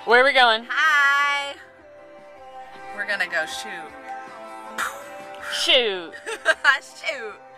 Where are we going? Hi. We're gonna go shoot. Shoot. Shoot.